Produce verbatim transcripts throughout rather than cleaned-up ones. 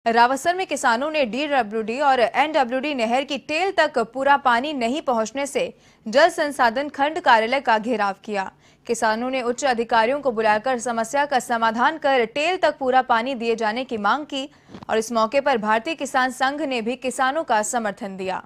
रावसर में किसानों ने डी डब्ल्यू डी और एन डब्ल्यू डी नहर की टेल तक पूरा पानी नहीं पहुंचने से जल संसाधन खंड कार्यालय का घेराव किया। किसानों ने उच्च अधिकारियों को बुलाकर समस्या का समाधान कर टेल तक पूरा पानी दिए जाने की मांग की और इस मौके पर भारतीय किसान संघ ने भी किसानों का समर्थन दिया।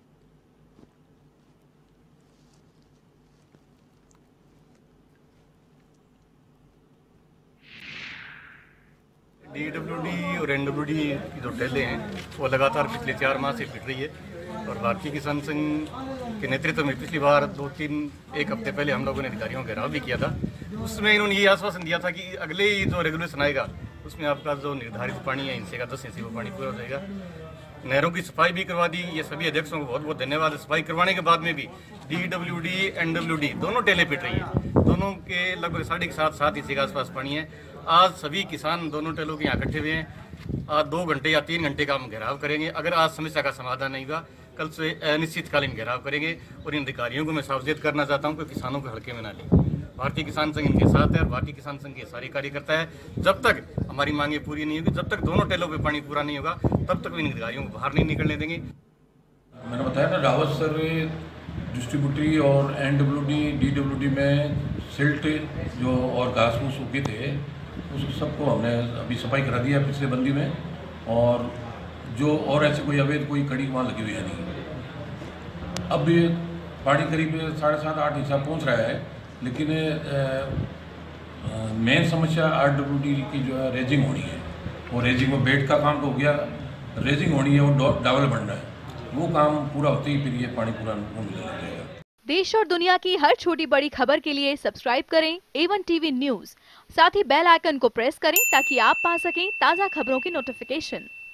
डी डब्ल्यू डी और एन डब्ल्यू डी की जो टेलें हैं वो लगातार पिछले चार माह से पिट रही है और भारतीय किसान संघ के नेतृत्व में पिछली बार दो तीन एक हफ्ते पहले हम लोगों ने अधिकारियों का घेराव भी किया था। उसमें इन्होंने ये आश्वासन दिया था कि अगले ही जो रेगुलेशन आएगा उसमें आपका जो निर्धारित पानी है इनसे का दस इंची वो पानी पूरा हो जाएगा। नहरों की सफाई भी करवा दी। ये सभी अध्यक्षों को बहुत बहुत धन्यवाद। सफाई करवाने के बाद में भी D W D N W D दोनों टेलें पिट रही है। दोनों के लगभग साढ़े सात सात इंच के आसपास पानी है। आज सभी किसान दोनों टेलों के यहाँ इकट्ठे हुए हैं। आज दो घंटे या तीन घंटे का हम घेराव करेंगे। अगर आज समस्या का समाधान नहीं हुआ कल से अनिश्चितकालीन घेराव करेंगे। और इन अधिकारियों को मैं सावधान करना चाहता हूँ कि किसानों को हल्के में ना लें। भारतीय किसान संघ इनके साथ है और भारतीय किसान संघ के सारे कार्यकर्ता है। जब तक हमारी मांगे पूरी नहीं होगी, जब तक दोनों टेलों पे पानी पूरा नहीं होगा, तब तक इन अधिकारियों को बाहर नहीं निकलने देंगे। मैंने बताया ना, रावतसर डिस्ट्रीब्यूटरी और N W D D W D में सिल्ट जो और घास फूस सूखे थे उस सबको हमने अभी सफाई करा दिया पिछले बंदी में। और जो और ऐसे कोई अवैध कोई कड़ी वहाँ लगी हुई है नहीं। अब पानी करीब साढ़े सात आठ इंचा पहुँच रहा है, लेकिन मेन समस्या आर डब्ल्यू डी की जो है रेजिंग होनी है। और रेजिंग में बेड का काम तो हो गया, रेजिंग होनी है और डावल बनना है। वो काम पूरा होते ही फिर ये पानी पूरा मिलने लग जाएगा। देश और दुनिया की हर छोटी बड़ी खबर के लिए सब्सक्राइब करें ए वन टीवी न्यूज़। साथ ही बेल आइकन को प्रेस करें ताकि आप पा सकें ताज़ा खबरों की नोटिफिकेशन।